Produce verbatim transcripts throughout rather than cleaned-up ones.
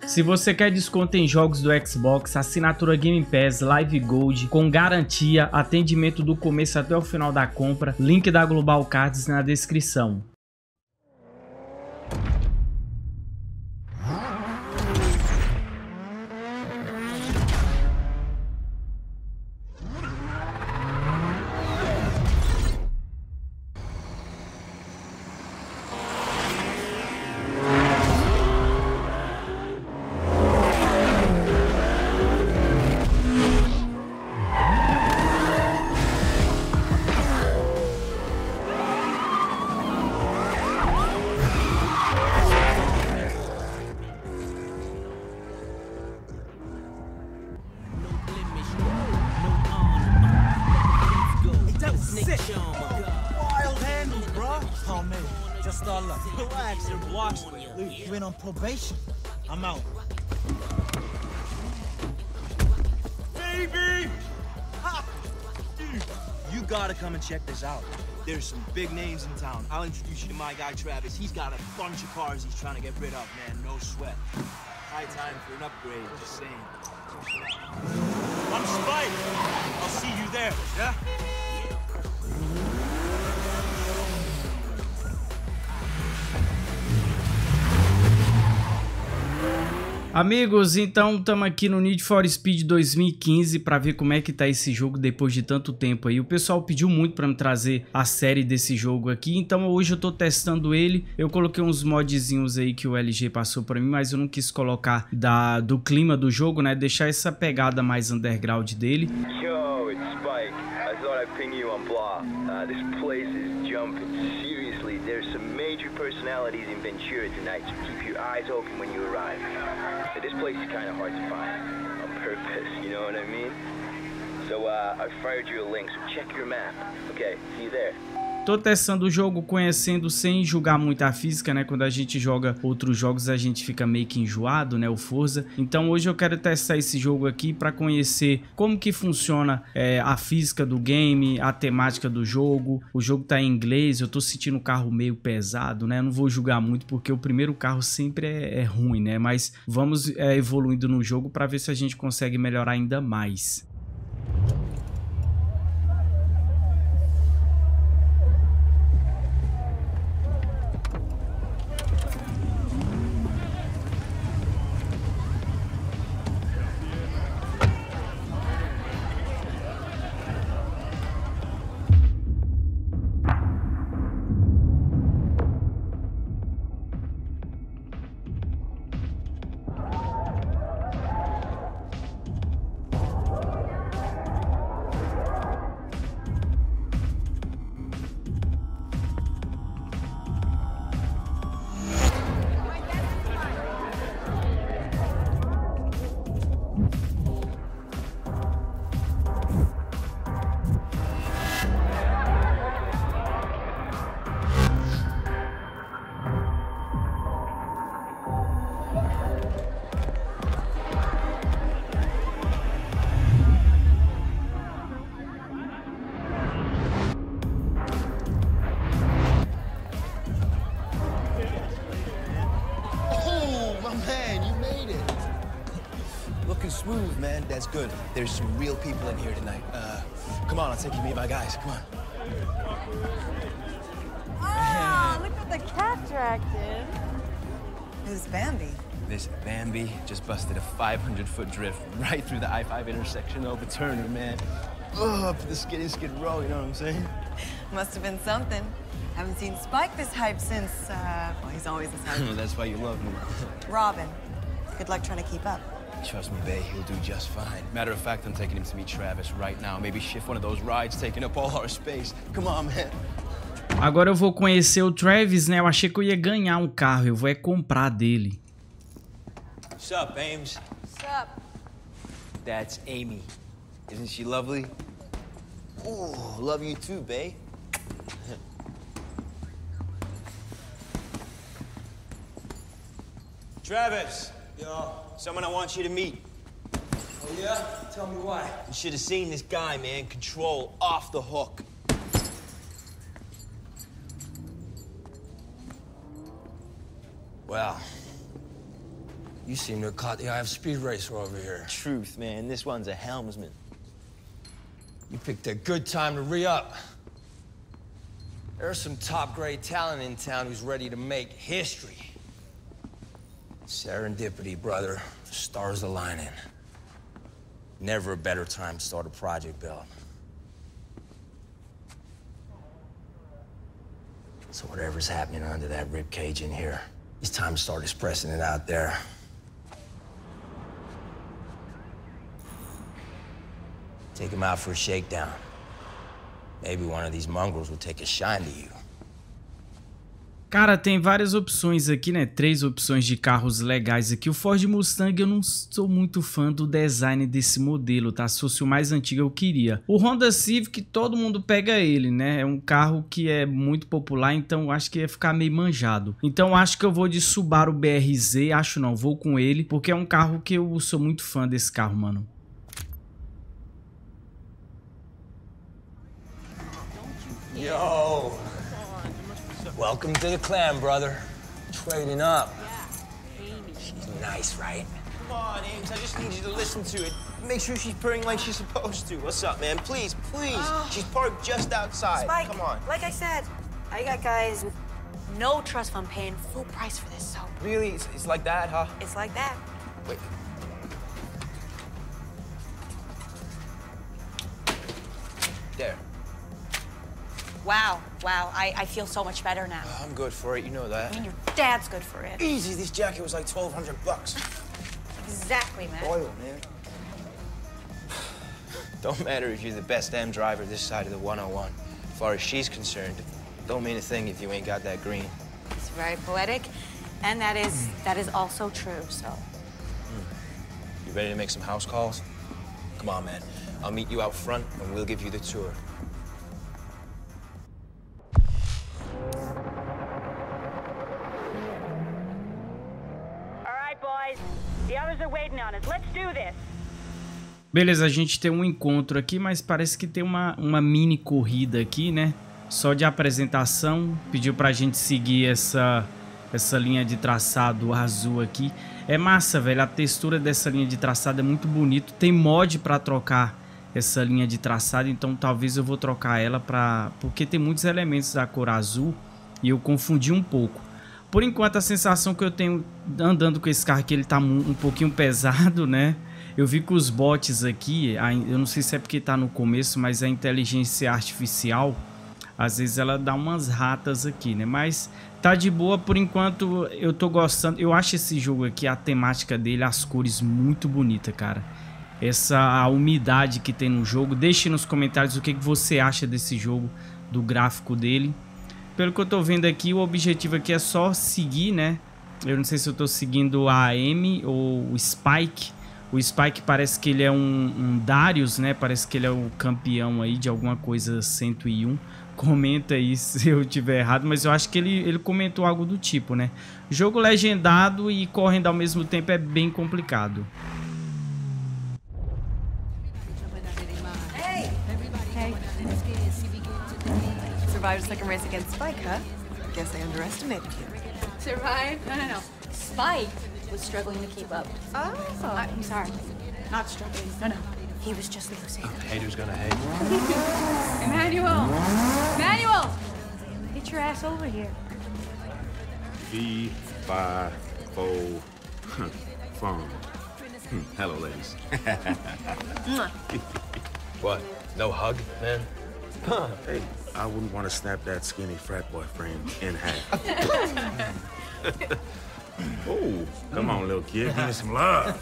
Se você quer desconto em jogos do Xbox, assinatura Game Pass, Live Gold, com garantia, atendimento do começo até o final da compra, link da Global Cards na descrição. Wild handles, bro. Oh man, just our luck. Relax, they're blocks. Luke, you went on probation. I'm out. Baby! Ha! You gotta come and check this out. There's some big names in town. I'll introduce you to my guy Travis. He's got a bunch of cars he's trying to get rid of, man. No sweat. High time for an upgrade, just saying. I'm Spike. I'll see you there, yeah? Amigos, então estamos aqui no Need for Speed dois mil e quinze para ver como é que tá esse jogo depois de tanto tempo aí. O pessoal pediu muito para me trazer a série desse jogo aqui, então hoje eu tô testando ele. Eu coloquei uns modzinhos aí que o L G passou para mim, mas eu não quis colocar da, do clima do jogo, né? Deixar essa pegada mais underground dele. Yo, it's Spike. I thought I'd ping you on Blah. Uh, this place is jumping. Seriously, there's some major personalities in Ventura tonight, so keep your eyes open when you arrive. This place is kind of hard to find on purpose, you know what I mean? So uh, I fired you a link, so check your map. Okay, see you there. Tô testando o jogo, conhecendo sem julgar muito a física, né? Quando a gente joga outros jogos a gente fica meio que enjoado, né? O Forza. Então hoje eu quero testar esse jogo aqui para conhecer como que funciona é, a física do game, a temática do jogo. O jogo tá em inglês, eu tô sentindo o carro meio pesado, né? Eu não vou julgar muito porque o primeiro carro sempre é, é ruim, né? Mas vamos é, evoluindo no jogo para ver se a gente consegue melhorar ainda mais. Smooth, man. That's good. There's some real people in here tonight. Uh, come on, I'll take you to meet my guys. Come on. Oh, look what the cat dragged in. Who's Bambi? This Bambi just busted a five hundred foot drift right through the I five intersection over Turner, man. Oh, up to the skiddy skid row, you know what I'm saying? Must have been something. Haven't seen Spike this hype since, uh, well, he's always this hype. That's why you love me. Robin. Good luck trying to keep up. Trust me, babe, he'll do just fine. Matter of fact, I'm taking him to meet Travis right now. Maybe shift one of those rides taking up all our space. Come on, man. Agora eu vou conhecer o Travis, né? Eu achei que eu ia ganhar um carro, eu vou é comprar dele. What's up, Ames? What's up? That's Amy. Isn't she lovely? Ooh, love you too, babe. Travis. Yo. Someone I want you to meet. Oh, yeah? Tell me why. You should have seen this guy, man. Control off the hook. Well, You seem to have caught the eye of Speed Racer over here. Truth, man. This one's a helmsman. You picked a good time to re-up. There's some top-grade talent in town who's ready to make history. Serendipity, brother. Stars aligning. Never a better time to start a project, Bill. So whatever's happening under that ribcage in here, it's time to start expressing it out there. Take him out for a shakedown. Maybe one of these mongrels will take a shine to you. Cara, tem várias opções aqui, né? Três opções de carros legais aqui. O Ford Mustang eu não sou muito fã do design desse modelo, tá? Se fosse o mais antigo eu queria. O Honda Civic, todo mundo pega ele, né? É um carro que é muito popular, então acho que ia ficar meio manjado. Então acho que eu vou de Subaru B R Z, acho não, vou com ele, porque é um carro que eu sou muito fã desse carro, mano. Yo! Welcome to the clan, brother. Trading up. She's nice, right? Come on, Ames. I just need you to listen to it. Make sure she's purring like she's supposed to. What's up, man? Please, please. Oh. She's parked just outside. Spike, Come on. like I said, I got guys with no trust fund paying full price for this, so Really? It's, it's like that, huh? it's like that. Wait. There. Wow, wow, I, I feel so much better now. I'm good for it. You know I that. mean, your dad's good for it. Easy. This jacket was like twelve hundred bucks. Exactly, man. Oil, man. Don't matter if you're the best damn driver this side of the one oh one. As far as she's concerned, don't mean a thing if you ain't got that green. It's very poetic, and that is that is also true, so. You ready to make some house calls? Come on, man. I'll meet you out front, and we'll give you the tour. The others are waiting on us. Let's do this. Beleza, a gente tem um encontro aqui, mas parece que tem uma, uma mini corrida aqui, né? Só de apresentação. Pediu pra gente seguir essa, essa linha de traçado azul aqui. É massa, velho. A textura dessa linha de traçado é muito bonito. Tem mod pra trocar essa linha de traçado, então talvez eu vou trocar ela pra... porque tem muitos elementos da cor azul e eu confundi um pouco. Por enquanto, a sensação que eu tenho andando com esse carro aqui, ele tá um pouquinho pesado, né? Eu vi que os bots aqui, eu não sei se é porque tá no começo, mas a inteligência artificial, às vezes ela dá umas ratas aqui, né? Mas tá de boa, por enquanto eu tô gostando. Eu acho esse jogo aqui, a temática dele, as cores muito bonita, cara. Essa a umidade que tem no jogo. Deixe nos comentários o que, que você acha desse jogo, do gráfico dele. Pelo que eu tô vendo aqui, o objetivo aqui é só seguir, né? Eu não sei se eu tô seguindo a Amy ou o Spike. O Spike parece que ele é um, um Darius, né? Parece que ele é o campeão aí de alguma coisa cento e um. Comenta aí se eu tiver errado, mas eu acho que ele, ele comentou algo do tipo, né? Jogo legendado e correndo ao mesmo tempo é bem complicado. Hey! Hey. Survived a second race against Spike, huh? Guess I underestimated you. Survived? No, no, no. Spike was struggling to keep up. Oh. I, I'm sorry. Not struggling. No, no. He was just losing. Haters gonna hate. Emmanuel! Emmanuel! Get your ass over here. V, five, four, phone. Hello, ladies. What? No hug, man? Hey, I wouldn't want to snap that skinny frat boy frame in half. Oh, come on, little kid. Give me some love.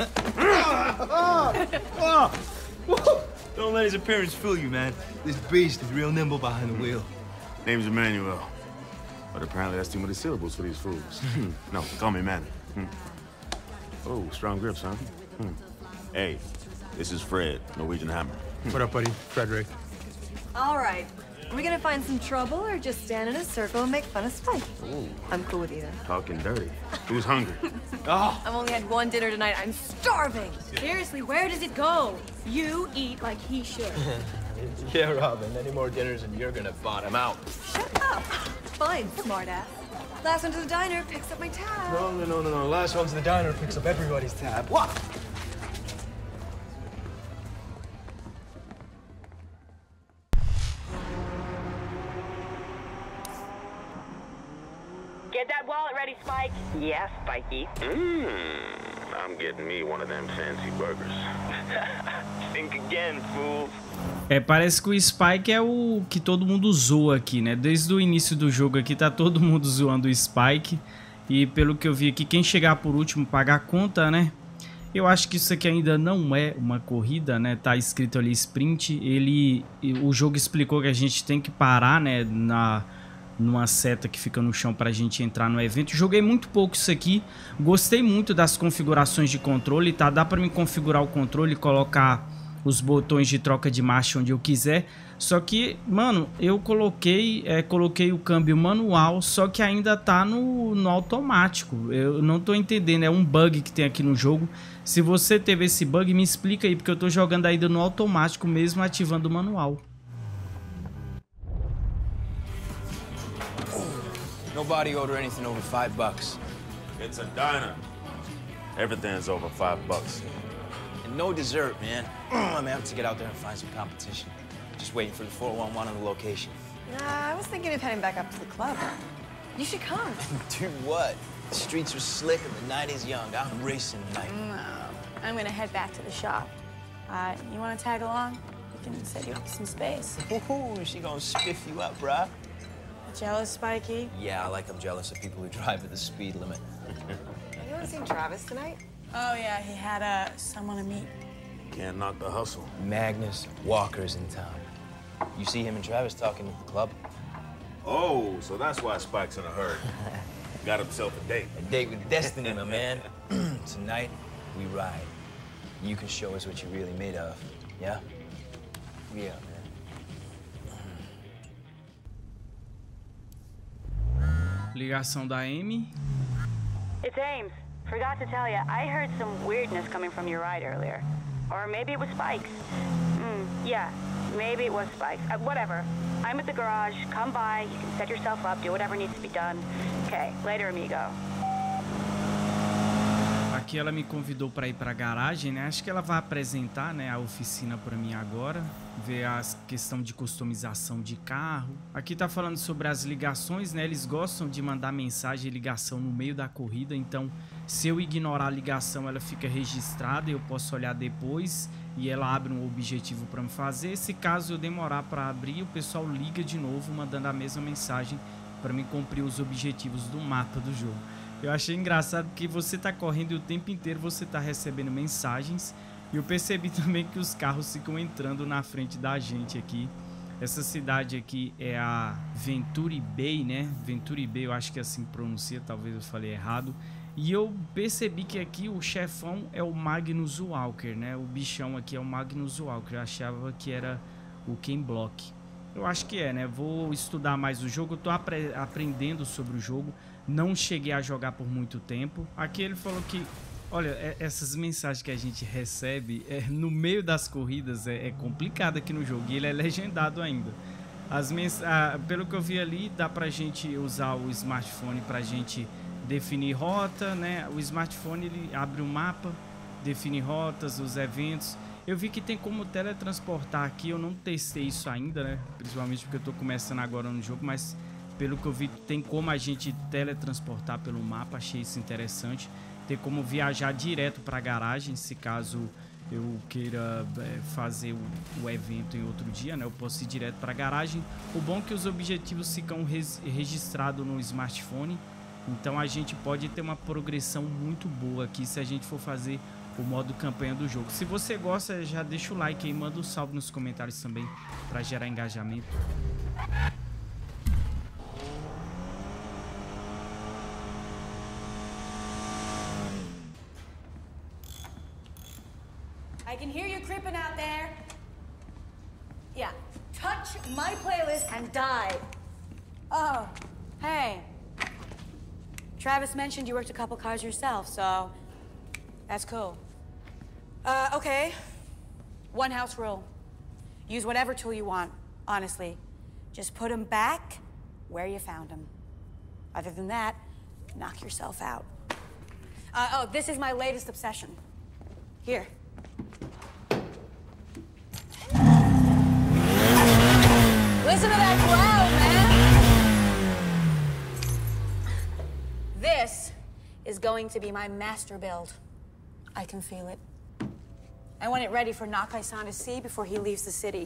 Don't let his appearance fool you, man. This beast is real nimble behind the wheel. Name's Emmanuel. But apparently that's too many syllables for these fools. No, call me Manny. Hmm. Oh, strong grips, huh? Hmm. Hey, this is Fred, Norwegian Hammer. What up, buddy? Frederick. All right. Are we gonna find some trouble or just stand in a circle and make fun of Spike? Ooh. I'm cool with either. Talking dirty. Who's hungry? Oh. I've only had one dinner tonight. I'm starving. Seriously, where does it go? You eat like he should. Yeah, Robin. Any more dinners and you're gonna bottom out. Shut up. Fine, smartass. Last one to the diner picks up my tab. No, no, no, no, no. Last one to the diner picks up everybody's tab. What? Get that wallet ready, Spike. Yeah, Spikey. Mmm, I'm getting me one of them fancy burgers. Think again, fool. É, parece que o Spike é o que todo mundo zoa aqui, né? Desde o início do jogo aqui tá todo mundo zoando o Spike. E pelo que eu vi aqui, quem chegar por último pagar a conta, né? Eu acho que isso aqui ainda não é uma corrida, né? Tá escrito ali sprint. Ele, o jogo explicou que a gente tem que parar, né? Na, numa seta que fica no chão pra gente entrar no evento. Joguei muito pouco isso aqui. Gostei muito das configurações de controle, tá? Dá pra me configurar o controle e colocar os botões de troca de marcha onde eu quiser. Só que, mano, eu coloquei é, coloquei o câmbio manual, só que ainda tá no, no automático. Eu não tô entendendo, é um bug que tem aqui no jogo. Se você teve esse bug, me explica aí, porque eu tô jogando ainda no automático, mesmo ativando o manual. Nobody order anything over five bucks. It's a diner. Everything's over five bucks. And no dessert, man. I'm gonna have to get out there and find some competition. Just waiting for the four one one on the location. Nah, I was thinking of heading back up to the club. You should come. Do what? The streets are slick and the night is young. I'm racing tonight. No, I'm gonna head back to the shop. Uh, you wanna tag along? We can set you up some space. Ooh, she gonna spiff you up, bruh. Jealous, Spikey? Yeah, like I'm jealous of people who drive at the speed limit. Anyone seen Travis tonight? Oh, yeah, he had uh, someone to meet. Can't knock the hustle. Magnus Walker's in town. You see him and Travis talking at the club? Oh, so that's why Spike's in a hurry. Got himself a date. A date with destiny, my man. Tonight, we ride. You can show us what you're really made of, yeah? Yeah, man. Ligação da Amy. It's Ames. Forgot to tell you, I heard some weirdness coming from your ride earlier. Or maybe it was Spike's. Mm, yeah, maybe it was Spike's. Uh, whatever. I'm at the garage. Come by. You can set yourself up, do whatever needs to be done. Okay, later, amigo. Aqui ela me convidou para ir para a garagem, né? Acho que ela vai apresentar, né, a oficina para mim agora, ver a questão de customização de carro. Aqui tá falando sobre as ligações, né? Eles gostam de mandar mensagem e ligação no meio da corrida, então se eu ignorar a ligação, ela fica registrada e eu posso olhar depois e ela abre um objetivo para me fazer. Se caso eu demorar para abrir, o pessoal liga de novo, mandando a mesma mensagem para me cumprir os objetivos do mapa do jogo. Eu achei engraçado que você tá correndo e o tempo inteiro você tá recebendo mensagens. E eu percebi também que os carros ficam entrando na frente da gente aqui. Essa cidade aqui é a Venturi Bay, né? Venturi Bay, eu acho que é assim que pronuncia, talvez eu falei errado. E eu percebi que aqui o chefão é o Magnus Walker, né? O bichão aqui é o Magnus Walker. Eu achava que era o Ken Block. Eu acho que é, né? Vou estudar mais o jogo. Eu tô apre aprendendo sobre o jogo. Não cheguei a jogar por muito tempo. Aqui ele falou que, olha, é, essas mensagens que a gente recebe é, no meio das corridas é, é complicado aqui no jogo. E ele é legendado ainda. As mens ah, pelo que eu vi ali, dá pra gente usar o smartphone pra gente definir rota, né? O smartphone ele abre o mapa, define rotas, os eventos. Eu vi que tem como teletransportar aqui. Eu não testei isso ainda, né? Principalmente porque eu tô começando agora no jogo, mas pelo que eu vi, tem como a gente teletransportar pelo mapa. Achei isso interessante. Tem como viajar direto para a garagem, se caso eu queira é, fazer o, o evento em outro dia, né? Eu posso ir direto para a garagem. O bom é que os objetivos ficam res, registrados no smartphone. Então a gente pode ter uma progressão muito boa aqui se a gente for fazer o modo campanha do jogo. Se você gosta, já deixa o like aí, manda um salve nos comentários também para gerar engajamento. I can hear you creeping out there. Yeah, touch my playlist and die. Oh, hey. Travis mentioned you worked a couple cars yourself, so that's cool. Uh, okay. One house rule. Use whatever tool you want, honestly. Just put them back where you found them. Other than that, knock yourself out. Uh, oh, this is my latest obsession. Here. Listen to that growl, man! This is going to be my master build. I can feel it. I want it ready for Nakai-san to see before he leaves the city.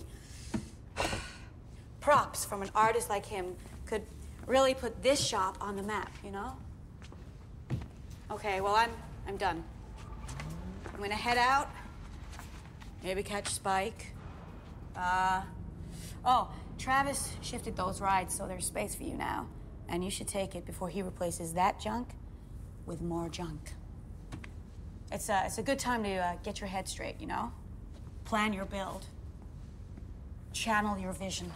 Props from an artist like him could really put this shop on the map, you know? Okay, well, I'm I'm done. I'm gonna head out, maybe catch Spike. Uh, oh, Travis shifted those rides, so there's space for you now. And you should take it before he replaces that junk with more junk. It's a, it's a good time to uh, get your head straight, you know? Plan your build. Channel your vision.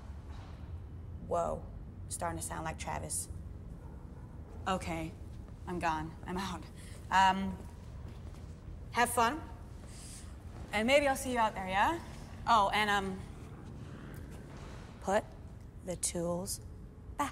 Whoa, starting to sound like Travis. Okay, I'm gone. I'm out. Um, have fun. And maybe I'll see you out there, yeah? Oh, and, um, put the tools back.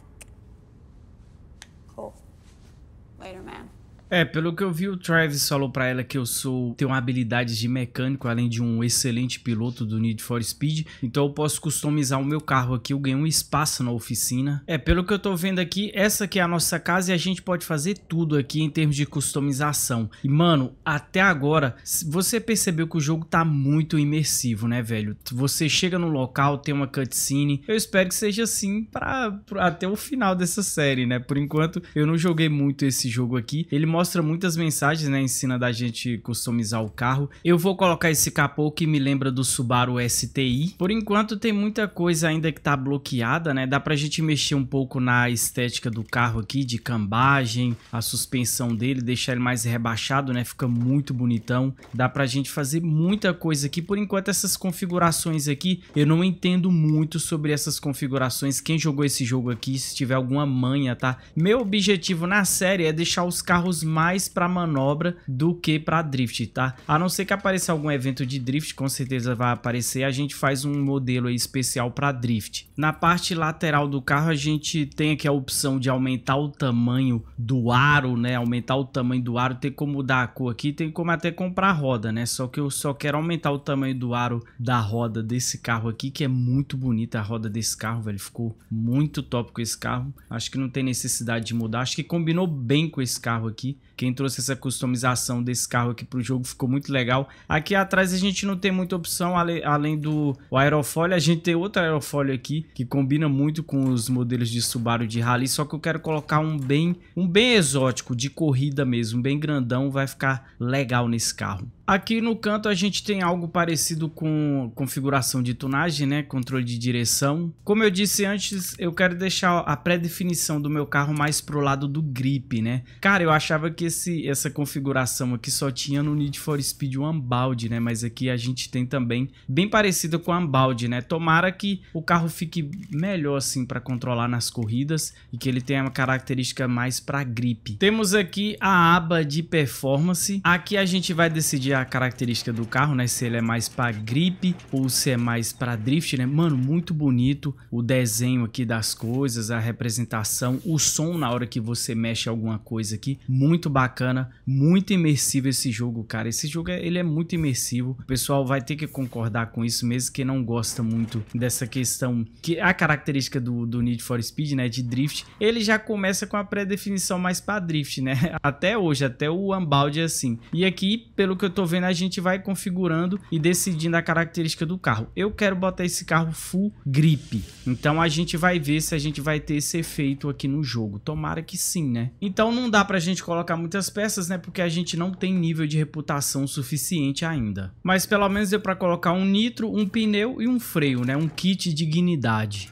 Cool. Later, man. É, pelo que eu vi, o Travis falou pra ela que eu sou tenho habilidades de mecânico, além de um excelente piloto do Need for Speed, então eu posso customizar o meu carro aqui, eu ganhei um espaço na oficina. É, pelo que eu tô vendo aqui, essa aqui é a nossa casa e a gente pode fazer tudo aqui em termos de customização. E, mano, até agora, você percebeu que o jogo tá muito imersivo, né, velho? Você chega no local, tem uma cutscene, eu espero que seja assim pra, pra até o final dessa série, né? Por enquanto, eu não joguei muito esse jogo aqui, ele mostra muitas mensagens, né, ensina da gente customizar o carro. Eu vou colocar esse capô que me lembra do Subaru S T I. Por enquanto tem muita coisa ainda que tá bloqueada, né, dá pra gente mexer um pouco na estética do carro aqui, de cambagem, a suspensão dele, deixar ele mais rebaixado, né, fica muito bonitão. Dá pra gente fazer muita coisa aqui. Por enquanto essas configurações aqui, eu não entendo muito sobre essas configurações. Quem jogou esse jogo aqui, se tiver alguma manha, tá? Meu objetivo na série é deixar os carros mais para manobra do que para drift, tá? A não ser que apareça algum evento de drift, com certeza vai aparecer, a gente faz um modelo aí especial para drift. Na parte lateral do carro a gente tem aqui a opção de aumentar o tamanho do aro, né? Aumentar o tamanho do aro, tem como mudar a cor aqui, tem como até comprar roda, né? Só que eu só quero aumentar o tamanho do aro da roda desse carro aqui, que é muito bonita a roda desse carro, velho. Ficou muito top com esse carro. Acho que não tem necessidade de mudar, acho que combinou bem com esse carro aqui. Quem trouxe essa customização desse carro aqui pro jogo ficou muito legal. Aqui atrás a gente não tem muita opção, além do aerofólio, a gente tem outro aerofólio aqui que combina muito com os modelos de Subaru de rally, só que eu quero colocar um bem, um bem exótico, de corrida mesmo, bem grandão, vai ficar legal nesse carro. Aqui no canto a gente tem algo parecido com configuração de tunagem, né? Controle de direção. Como eu disse antes, eu quero deixar a pré-definição do meu carro mais pro lado do grip, né? Cara, eu achava que esse, essa configuração aqui só tinha no Need for Speed Unbound, né? Mas aqui a gente tem também bem parecida com a Unbound, né? Tomara que o carro fique melhor assim para controlar nas corridas e que ele tenha uma característica mais para grip. Temos aqui a aba de performance. Aqui a gente vai decidir a característica do carro, né? Se ele é mais para grip ou se é mais para drift, né? Mano, muito bonito o desenho aqui das coisas, a representação, o som na hora que você mexe alguma coisa aqui, muito bacana, muito imersivo esse jogo, cara. Esse jogo é, ele é muito imersivo. O pessoal vai ter que concordar com isso, mesmo que não gosta muito dessa questão, que a característica do, do Need for Speed, né? De drift, ele já começa com a pré-definição mais para drift, né? Até hoje, até o Unbound é assim. E aqui, pelo que eu tô vendo, a gente vai configurando e decidindo a característica do carro. Eu quero botar esse carro full grip, então a gente vai ver se a gente vai ter esse efeito aqui no jogo. Tomara que sim, né? Então não dá pra gente colocar muitas peças, né? Porque a gente não tem nível de reputação suficiente ainda. Mas pelo menos deu pra colocar um nitro, um pneu e um freio, né? Um kit de dignidade.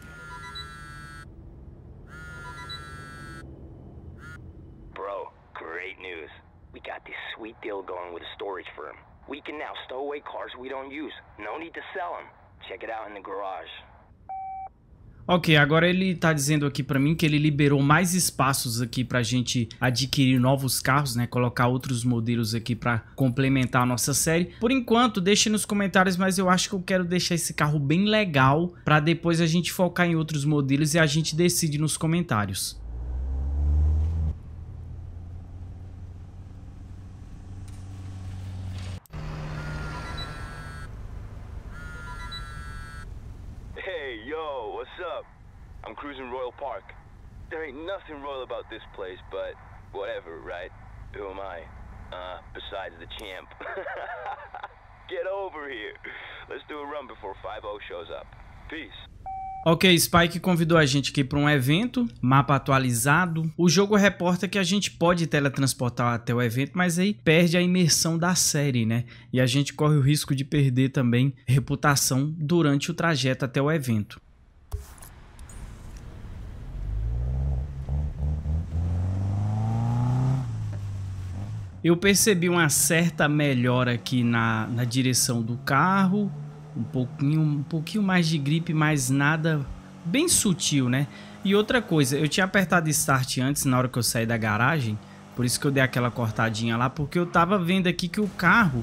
Sweet deal going with a storage firm. We can now stow away cars we don't use. No need to sell them. Check it out in the garage. Ok, agora ele tá dizendo aqui pra mim que ele liberou mais espaços aqui pra gente adquirir novos carros, né? Colocar outros modelos aqui pra complementar a nossa série. Por enquanto, deixe nos comentários, mas eu acho que eu quero deixar esse carro bem legal pra depois a gente focar em outros modelos e a gente decide nos comentários. yo, what's up? I'm cruising Royal Park. There ain't nothing royal about this place, but whatever, right? Who am I? Uh, besides the champ. Get over here. Let's do a run before five oh shows up. Peace. Ok, Spike convidou a gente aqui para um evento, mapa atualizado. O jogo reporta que a gente pode teletransportar até o evento, mas aí perde a imersão da série, né? E a gente corre o risco de perder também reputação durante o trajeto até o evento. Eu percebi uma certa melhora aqui na, na direção do carro. Um pouquinho, um pouquinho mais de gripe, mas nada, bem sutil, né? E outra coisa, eu tinha apertado Start antes, na hora que eu saí da garagem, por isso que eu dei aquela cortadinha lá, porque eu tava vendo aqui que o carro,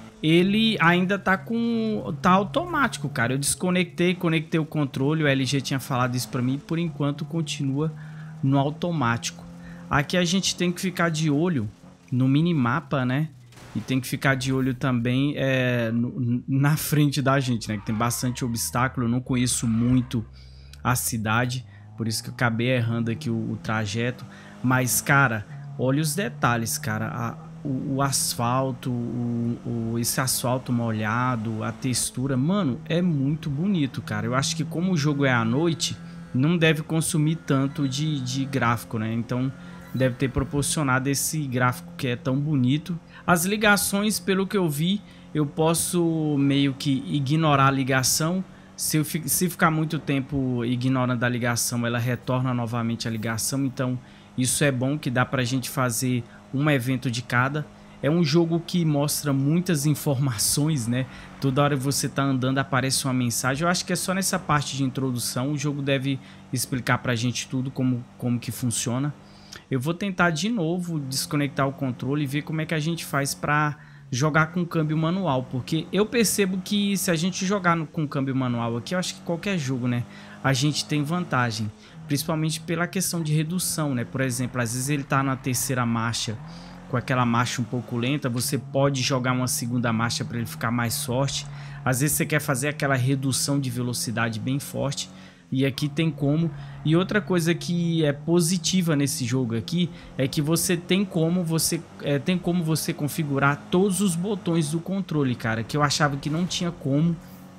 ele ainda tá com, tá automático, cara. Eu desconectei, conectei o controle, o L G tinha falado isso pra mim, por enquanto continua no automático. Aqui a gente tem que ficar de olho no minimapa, né? E tem que ficar de olho também é, no, na frente da gente, né? Que tem bastante obstáculo. Eu não conheço muito a cidade, por isso que eu acabei errando aqui o, o trajeto. Mas, cara, olha os detalhes, cara. A, o, o asfalto, o, o, esse asfalto molhado, a textura. Mano, é muito bonito, cara. Eu acho que como o jogo é à noite, não deve consumir tanto de, de gráfico, né? Então, deve ter proporcionado esse gráfico que é tão bonito. As ligações, pelo que eu vi, eu posso meio que ignorar a ligação. Se, eu, se ficar muito tempo ignorando a ligação, ela retorna novamente a ligação. Então, isso é bom, que dá pra gente fazer um evento de cada. É um jogo que mostra muitas informações, né? Toda hora que você tá andando aparece uma mensagem. Eu acho que é só nessa parte de introdução. O jogo deve explicar pra gente tudo, como, como que funciona. Eu vou tentar de novo desconectar o controle e ver como é que a gente faz para jogar com câmbio manual. Porque eu percebo que se a gente jogar no, com câmbio manual aqui, eu acho que qualquer jogo, né, a gente tem vantagem. Principalmente pela questão de redução, né? Por exemplo, às vezes ele tá na terceira marcha, com aquela marcha um pouco lenta, você pode jogar uma segunda marcha para ele ficar mais forte. Às vezes você quer fazer aquela redução de velocidade bem forte. E aqui tem como. E outra coisa que é positiva nesse jogo aqui é que você tem como você é, tem como você configurar todos os botões do controle, cara, que eu achava que não tinha como.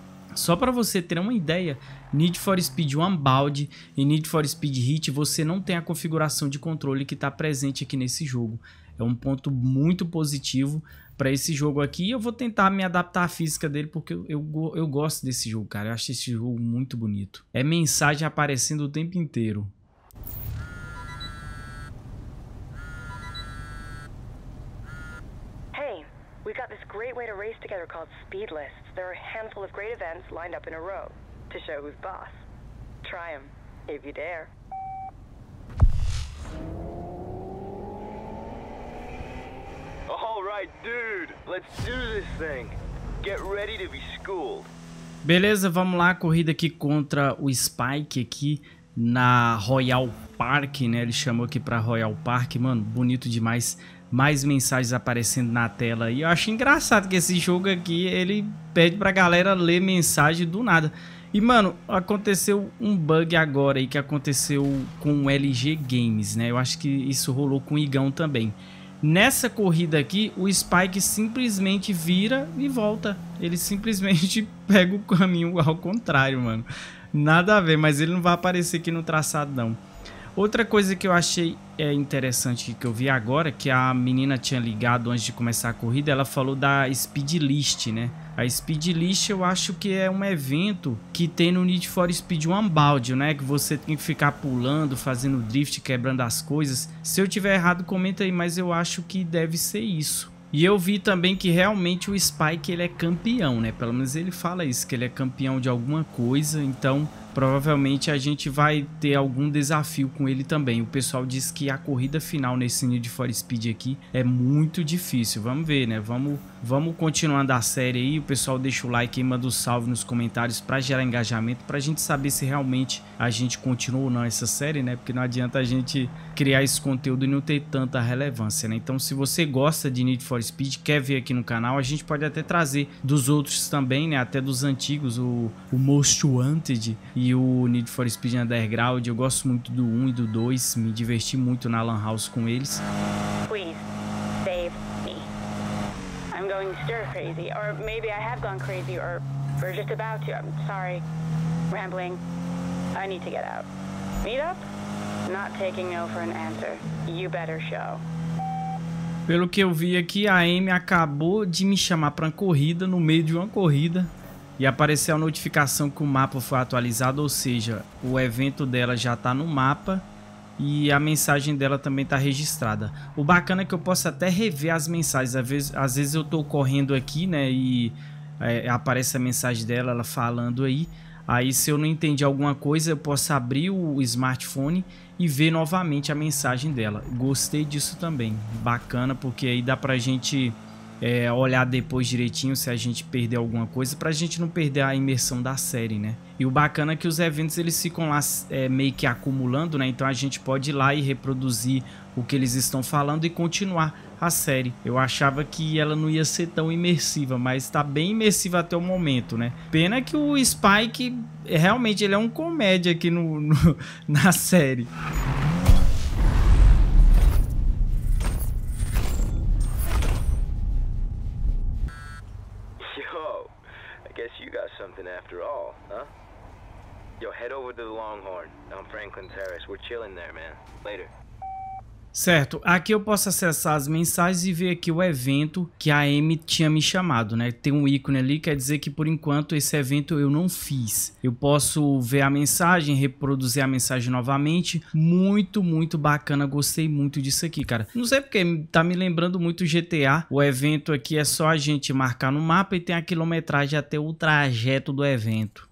Só para você ter uma ideia, Need for Speed Unbound e Need for Speed Heat, você não tem a configuração de controle que está presente aqui nesse jogo. É um ponto muito positivo para esse jogo aqui. Eu vou tentar me adaptar à física dele, porque eu, eu, eu gosto desse jogo, cara. Eu acho esse jogo muito bonito. É mensagem aparecendo o tempo inteiro. Hey, we've got this great way to race together called Speed Lists. There are a handful of great events lined up in a row to show who's boss. Try 'em, if you dare. Alright, dude, let's do this thing. Get ready to be schooled. Beleza, vamos lá, corrida aqui contra o Spike aqui na Royal Park, né? Ele chamou aqui pra Royal Park, mano, bonito demais. Mais mensagens aparecendo na tela aí. Eu acho engraçado que esse jogo aqui, ele pede pra galera ler mensagem do nada. E, mano, aconteceu um bug agora aí que aconteceu com o L G Games, né? Eu acho que isso rolou com o Igão também. Nessa corrida aqui, o Spike simplesmente vira e volta. Ele simplesmente pega o caminho ao contrário, mano. Nada a ver, mas ele não vai aparecer aqui no traçado, não. Outra coisa que eu achei é, interessante que eu vi agora, que a menina tinha ligado antes de começar a corrida, ela falou da Speed List, né? A Speed List eu acho que é um evento que tem no Need for Speed Unbound, né? Que você tem que ficar pulando, fazendo drift, quebrando as coisas. Se eu tiver errado, comenta aí, mas eu acho que deve ser isso. E eu vi também que realmente o Spike ele é campeão, né? Pelo menos ele fala isso, que ele é campeão de alguma coisa, então provavelmente a gente vai ter algum desafio com ele também. O pessoal diz que a corrida final nesse Need for Speed aqui é muito difícil. Vamos ver, né? Vamos, vamos continuando a série aí. O pessoal deixa o like e manda o salve nos comentários para gerar engajamento, pra gente saber se realmente a gente continua ou não essa série, né? Porque não adianta a gente criar esse conteúdo e não ter tanta relevância, né? Então se você gosta de Need for Speed, quer ver aqui no canal, a gente pode até trazer dos outros também, né? Até dos antigos, o, o Most Wanted. E e o Need for Speed Underground. Eu gosto muito do um e do dois, me diverti muito na Lan House com eles. Please, save me. I'm going stir crazy, or maybe I have gone crazy, or we're just about to. I'm sorry. Rambling. I need to get out. Meet up? Not taking no for an answer. You better show. Pelo que eu vi aqui, a Amy acabou de me chamar para uma corrida, no meio de uma corrida, e apareceu a notificação que o mapa foi atualizado, ou seja, o evento dela já está no mapa e a mensagem dela também está registrada. O bacana é que eu posso até rever as mensagens, às vezes, às vezes eu estou correndo aqui, né, e é, aparece a mensagem dela, ela falando aí. Aí se eu não entendi alguma coisa, eu posso abrir o smartphone e ver novamente a mensagem dela. Gostei disso também, bacana, porque aí dá pra gente é, olhar depois direitinho se a gente perder alguma coisa, pra gente não perder a imersão da série, né? E o bacana é que os eventos eles ficam lá é, meio que acumulando, né? Então a gente pode ir lá e reproduzir o que eles estão falando e continuar a série. Eu achava que ela não ia ser tão imersiva, mas tá bem imersiva até o momento, né? Pena que o Spike, realmente, ele é um comédia aqui no, no, na série. Yo, I guess you got something after all, huh? Yo, head over to the Longhorn on Franklin Terrace. We're chilling there, man. Later. Certo, aqui eu posso acessar as mensagens e ver aqui o evento que a Amy tinha me chamado, né? Tem um ícone ali, quer dizer que por enquanto esse evento eu não fiz. Eu posso ver a mensagem, reproduzir a mensagem novamente. Muito, muito bacana, gostei muito disso aqui, cara. Não sei porque tá me lembrando muito G T A. O evento aqui é só a gente marcar no mapa e tem a quilometragem até o trajeto do evento.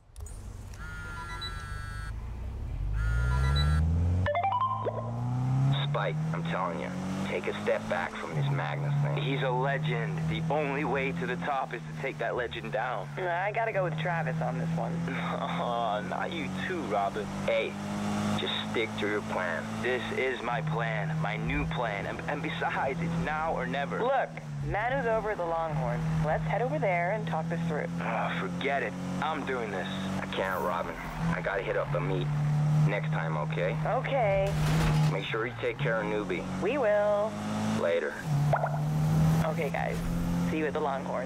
Spike, I'm telling you, take a step back from this Magnus thing. He's a legend. The only way to the top is to take that legend down. I gotta go with Travis on this one. Oh, not you too, Robert. Hey, just stick to your plan. This is my plan, my new plan. And, and besides, it's now or never. Look, Manu's over at the Longhorn. Let's head over there and talk this through. Oh, forget it. I'm doing this. I can't, Robin. I gotta hit up the meet. Next time, okay? Okay. Make sure you take care of Newbie. We will. Later. Okay, guys. See you at the Longhorn.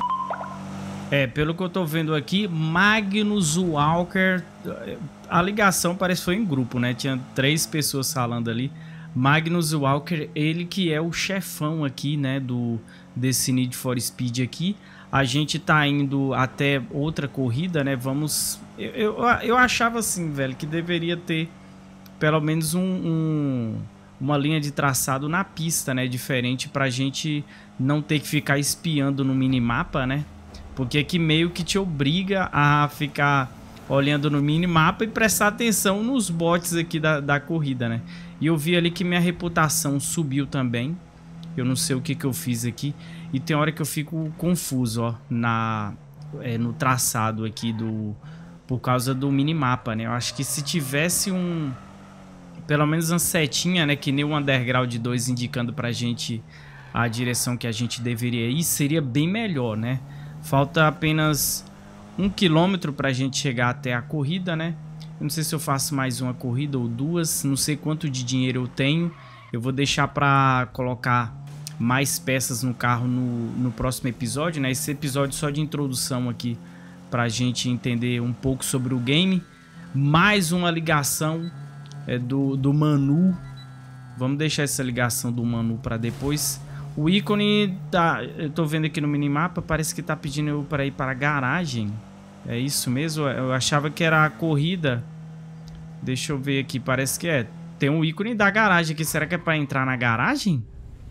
É, pelo que eu tô vendo aqui, Magnus Walker, a ligação parece que foi em grupo, né? Tinha três pessoas falando ali. Magnus Walker, ele que é o chefão aqui, né, do desse Need for Speed aqui. A gente tá indo até outra corrida, né? Vamos... Eu, eu, eu achava assim, velho, que deveria ter pelo menos um, um, uma linha de traçado na pista, né? Diferente pra gente não ter que ficar espiando no minimapa, né? Porque aqui meio que te obriga a ficar olhando no minimapa e prestar atenção nos bots aqui da, da corrida, né? E eu vi ali que minha reputação subiu também. Eu não sei o que que eu fiz aqui. E tem hora que eu fico confuso, ó, na, é, no traçado aqui do... Por causa do minimapa, né? Eu acho que se tivesse um... Pelo menos uma setinha, né? Que nem o Underground dois indicando pra gente a direção que a gente deveria ir, seria bem melhor, né? Falta apenas um quilômetro pra gente chegar até a corrida, né? Eu não sei se eu faço mais uma corrida ou duas. Não sei quanto de dinheiro eu tenho. Eu vou deixar pra colocar mais peças no carro no, no próximo episódio, né? Esse episódio só de introdução aqui pra gente entender um pouco sobre o game. Mais uma ligação é, do, do Manu. Vamos deixar essa ligação do Manu pra depois. O ícone, tá, eu tô vendo aqui no minimapa, parece que tá pedindo eu para ir para a garagem. É isso mesmo? Eu achava que era a corrida. Deixa eu ver aqui, parece que é. Tem um ícone da garagem aqui, será que é para entrar na garagem?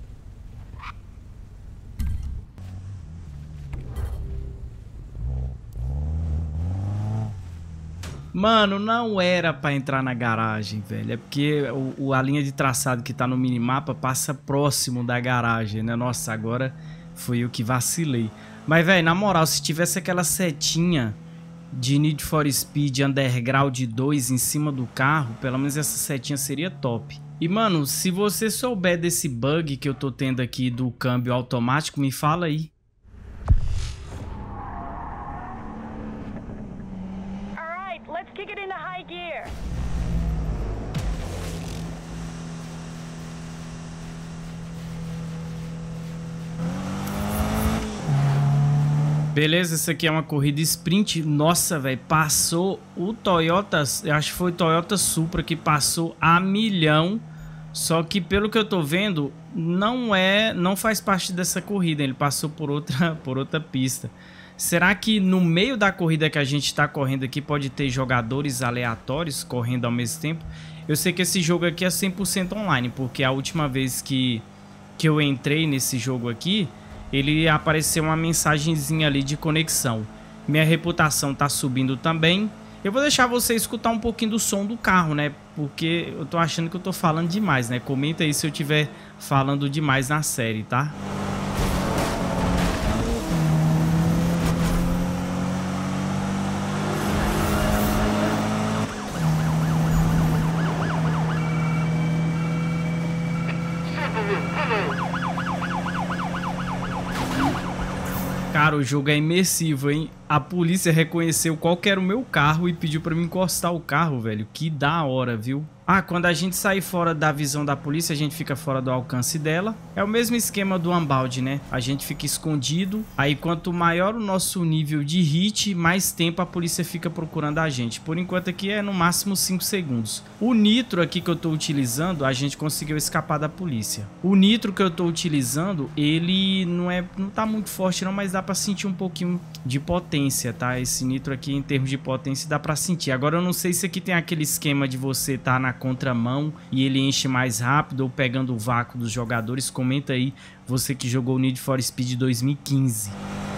Mano, não era pra entrar na garagem, velho. É porque o, o, a linha de traçado que tá no minimapa passa próximo da garagem, né? Nossa, agora foi eu que vacilei. Mas, velho, na moral, se tivesse aquela setinha de Need for Speed Underground dois em cima do carro, pelo menos essa setinha seria top. E, mano, se você souber desse bug que eu tô tendo aqui do câmbio automático, me fala aí. Let's kick it in gear. Beleza, isso aqui é uma corrida sprint. Nossa, velho, passou o Toyota, eu acho que foi o Toyota Supra que passou a milhão. Só que pelo que eu tô vendo, não é, não faz parte dessa corrida, ele passou por outra, por outra pista. Será que no meio da corrida que a gente tá correndo aqui pode ter jogadores aleatórios correndo ao mesmo tempo? Eu sei que esse jogo aqui é cem por cento online, porque a última vez que, que eu entrei nesse jogo aqui, ele apareceu uma mensagenzinha ali de conexão. Minha reputação tá subindo também. Eu vou deixar você escutar um pouquinho do som do carro, né? Porque eu tô achando que eu tô falando demais, né? Comenta aí se eu estiver falando demais na série, tá? Cara, o jogo é imersivo, hein? A polícia reconheceu qual que era o meu carro e pediu pra mim encostar o carro, velho. Que da hora, viu? Ah, quando a gente sai fora da visão da polícia, a gente fica fora do alcance dela. É o mesmo esquema do Unbound, né? A gente fica escondido. Aí quanto maior o nosso nível de hit, mais tempo a polícia fica procurando a gente. Por enquanto aqui é no máximo cinco segundos. O nitro aqui que eu tô utilizando, a gente conseguiu escapar da polícia. O nitro que eu tô utilizando, ele não é, não tá muito forte não, mas dá pra sentir um pouquinho de potência, tá? Esse nitro aqui em termos de potência dá pra sentir. Agora eu não sei se aqui tem aquele esquema de você tá na contramão e ele enche mais rápido ou pegando o vácuo dos jogadores. Comenta aí, você que jogou Need for Speed dois mil e quinze.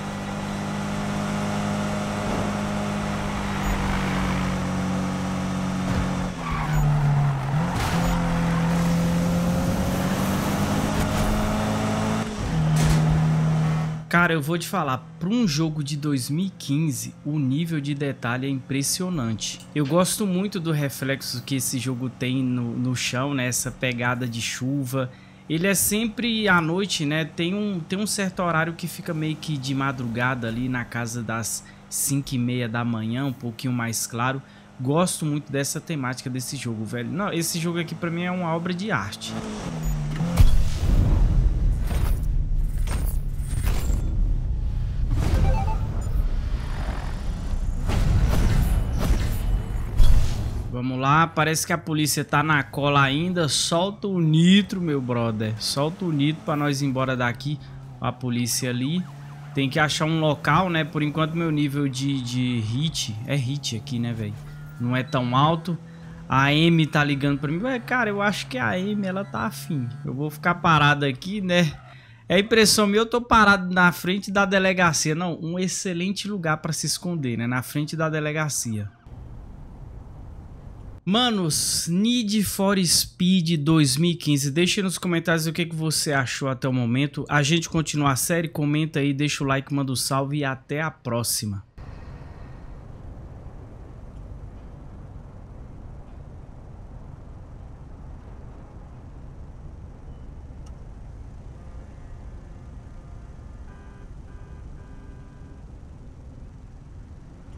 Cara, eu vou te falar, para um jogo de dois mil e quinze, o nível de detalhe é impressionante. Eu gosto muito do reflexo que esse jogo tem no, no chão, né? Essa pegada de chuva. Ele é sempre à noite, né? Tem um, tem um certo horário que fica meio que de madrugada ali na casa das cinco e meia da manhã, um pouquinho mais claro. Gosto muito dessa temática desse jogo, velho. Não, esse jogo aqui para mim é uma obra de arte. Vamos lá, parece que a polícia tá na cola ainda. Solta o nitro, meu brother. Solta o nitro pra nós ir embora daqui. A polícia ali. Tem que achar um local, né? Por enquanto meu nível de, de hit... É hit aqui, né, velho? Não é tão alto. A Amy tá ligando pra mim. Ué, cara, eu acho que a Amy, ela tá afim. Eu vou ficar parado aqui, né? É impressão minha, eu tô parado na frente da delegacia. Não, um excelente lugar pra se esconder, né? Na frente da delegacia. Manos, Need for Speed dois mil e quinze, deixa nos comentários o que, que você achou até o momento. A gente continua a série, comenta aí, deixa o like, manda o salve e até a próxima.